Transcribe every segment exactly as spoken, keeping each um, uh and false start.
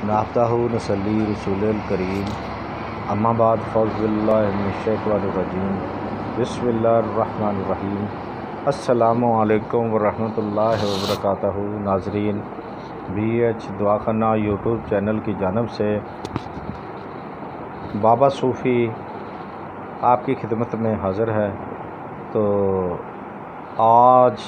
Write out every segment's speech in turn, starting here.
नाफ्ताहु नसल्ली रसूलिल करीम अम्मा बाद फ़ौज़ बिल्लाहि मिनश शैतानिर रजीम बिस्मिल्लाहिर्रहमानिर रहीम अस्सलामु अलैकुम वरहमतुल्लाहि वबरकातुहू। नाज़रीन, बी एच दुआखाना यूट्यूब चैनल की जानिब से बाबा सूफ़ी आपकी खिदमत में हाज़िर है। तो आज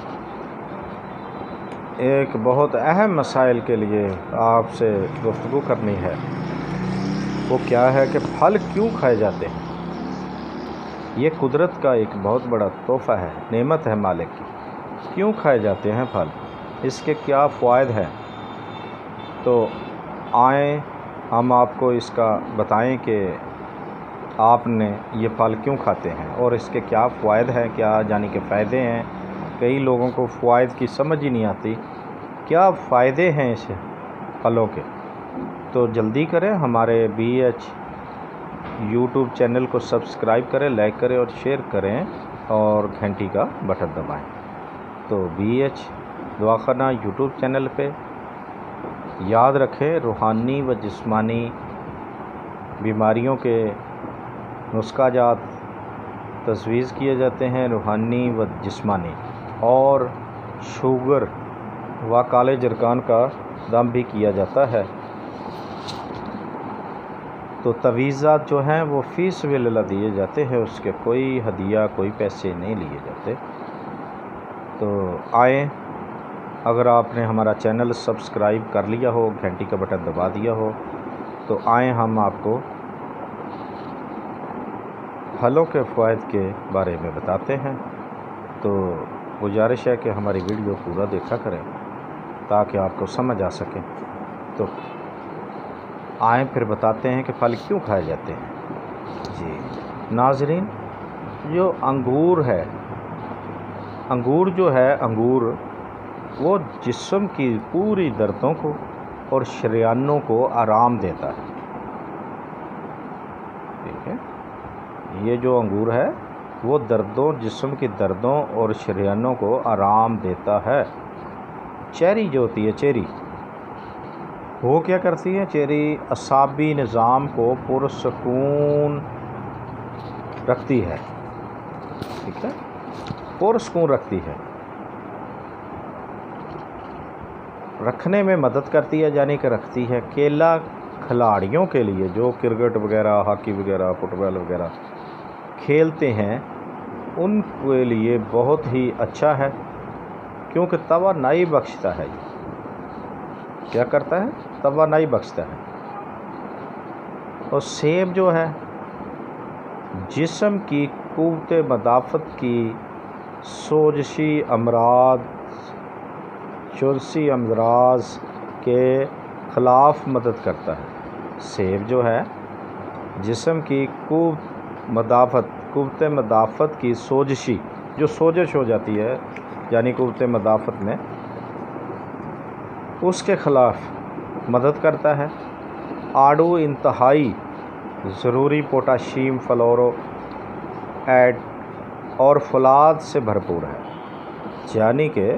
एक बहुत अहम मसाइल के लिए आपसे गुफ्तगू करनी है। वो क्या है कि फल क्यों खाए जाते हैं। ये कुदरत का एक बहुत बड़ा तोहफ़ा है, नेमत है मालिक की। क्यों खाए जाते हैं फल, इसके क्या फ़वाइद हैं। तो आएँ हम आपको इसका बताएं कि आपने ये फल क्यों खाते हैं और इसके क्या फ़वाइद हैं, क्या यानी कि फ़ायदे हैं। कई लोगों को फ़वाइद की समझ ही नहीं आती, क्या फ़ायदे हैं इस फलों के। तो जल्दी करें, हमारे बी एच यूट्यूब चैनल को सब्सक्राइब करें, लाइक करें और शेयर करें और घंटी का बटन दबाएं। तो बी एच दुआखाना यूट्यूब चैनल पे याद रखें, रूहानी व जिस्मानी बीमारियों के नुस्खा जात तजवीज़ किए जाते हैं, रूहानी व जिस्मानी, और शुगर व काले जरकान का दम भी किया जाता है। तो तवीज़ात जो हैं वो फ़ीस बिल्ला दिए जाते हैं, उसके कोई हदिया कोई पैसे नहीं लिए जाते। तो आएँ, अगर आपने हमारा चैनल सब्सक्राइब कर लिया हो, घंटी का बटन दबा दिया हो, तो आएँ हम आपको फलों के फ़वाइद के बारे में बताते हैं। तो गुजारिश है कि हमारी वीडियो पूरा देखा करें ताकि आपको समझ आ सके। तो आएँ फिर बताते हैं कि फल क्यों खाए जाते हैं। जी नाज़रीन, जो अंगूर है, अंगूर जो है अंगूर वो जिस्म की पूरी दर्दों को और शरियानों को आराम देता है। ठीक है, ये जो अंगूर है वो दर्दों जिस्म की दर्दों और शरियानों को आराम देता है। चेरी जो होती है, चेरी वो क्या करती है, चेरी असाबी निज़ाम को पुरसकून रखती है। ठीक है, पुरसकून रखती है, रखने में मदद करती है, यानी कि रखती है। केला खिलाड़ियों के लिए जो क्रिकेट वगैरह, हॉकी वगैरह, फुटबॉल वगैरह खेलते हैं, उनके लिए बहुत ही अच्छा है, क्योंकि तवानाई बख्शता है। ये क्या करता है, तवानाई बख्शता है। और सेब जो है जिस्म की क़ुव्वत मदाफ़त की सोजशी अमराज चुरसी अमराज के ख़िलाफ़ मदद करता है। सेब जो है जिस्म की क़ुव्वत मदाफ़त क़ुव्वत मदाफ़त की सोजशी, जो सोजश हो जाती है यानी क़ुव्वत मदाफ़त में, उसके ख़िलाफ़ मदद करता है। आड़ू इंतहाई ज़रूरी पोटाशियम, फ्लोरो ऐड और फौलाद से भरपूर है। यानी कि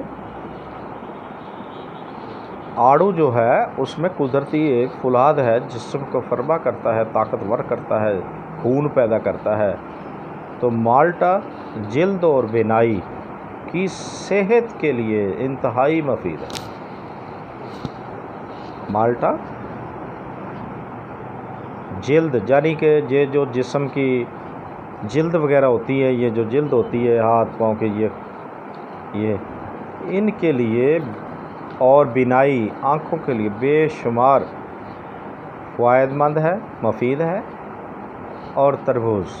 आड़ू जो है उसमें कुदरती एक फौलाद है, जिस्म को फरमा करता है, ताकतवर करता है, खून पैदा करता है। तो माल्टा जिल्द और बिनाई की सेहत के लिए इंतहाई मुफीद है। माल्टा जिल्द यानी कि ये जो जिस्म की जिल्द वगैरह होती है, ये जो जिल्द होती है हाथ पाँव के, ये ये इनके लिए, और बिनाई आँखों के लिए बेशुमार फ़ायदेमंद है, मुफीद है। और तरबूज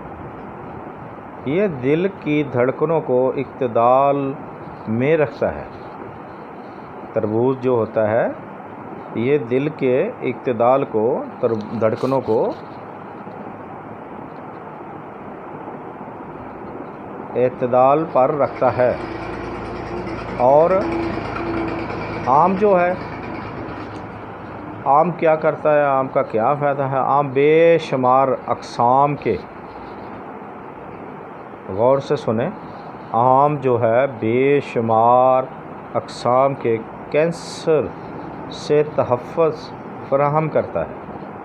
ये दिल की धड़कनों को इक्तदाल में रखता है। तरबूज जो होता है ये दिल के इक्तदाल को, धड़कनों को इत्तदाल पर रखता है। और आम जो है, आम क्या करता है, आम का क्या फ़ायदा है। आम बेशुमार अक़साम के, गौर से सुने, आम जो है बेशुमार अक़साम के कैंसर से तहफ़्फ़ुज़ فراہم کرتا ہے.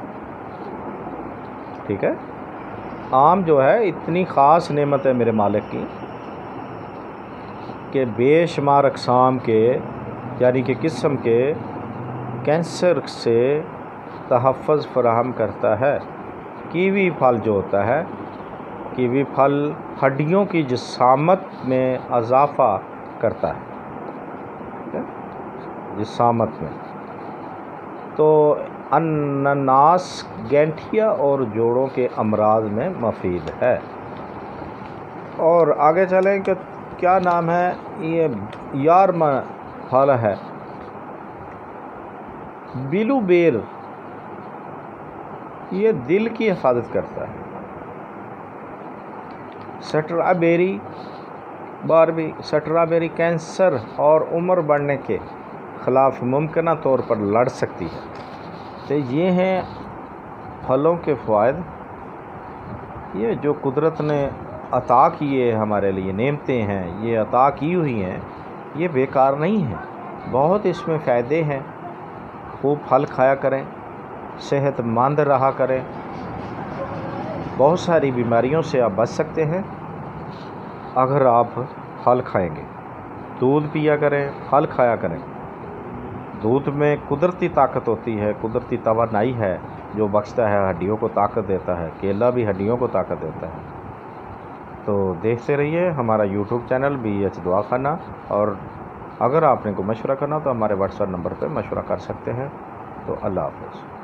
ٹھیک ہے. آم جو ہے اتنی خاص نعمت ہے میرے مالک کی کہ بے شمار اقسام کے یعنی کہ قسم کے کینسر سے تحفظ فراہم کرتا ہے. کیوی پھل جو ہوتا ہے، کیوی پھل ہڈیوں کی جسامت میں اضافہ کرتا ہے، جسامت میں. تو انناس گینٹھیا اور جوڑوں کے امراض میں مفید ہے. اور آگے چلیں کہ کیا نام ہے، یہ یارما پھل ہے، بلو بیل، یہ دل کی حفاظت کرتا ہے. سٹرابیری باربی سٹرابیری کینسر اور عمر بڑھنے کے خلاف ممکنہ طور پر لڑ سکتی ہے. تو یہ ہیں پھلوں کے فوائد، یہ جو قدرت نے عطا کیے ہمارے لیے نعمتیں ہیں، یہ عطا کی ہوئی ہیں، یہ بیکار نہیں ہیں. بہت اس میں فائدے ہیں. خوب پھل کھایا کریں، صحت مند رہا کریں، بہت ساری بیماریوں سے آپ بچ سکتے ہیں اگر آپ پھل کھائیں گے. دودھ پیا کریں، پھل کھایا کریں. دودھ میں قدرتی طاقت ہوتی ہے، قدرتی توانائی ہے جو بخشتا ہے، ہڈیوں کو طاقت دیتا ہے. کیلا بھی ہڈیوں کو طاقت دیتا ہے. تو دیکھتے رہیے ہمارا یوٹیوب چینل بی ایچ دعا خانہ. اور اگر آپ نے کوئی مشورہ کرنا تو ہمارے واٹس ایپ نمبر پہ مشورہ کر سکتے ہیں. تو اللہ حافظ.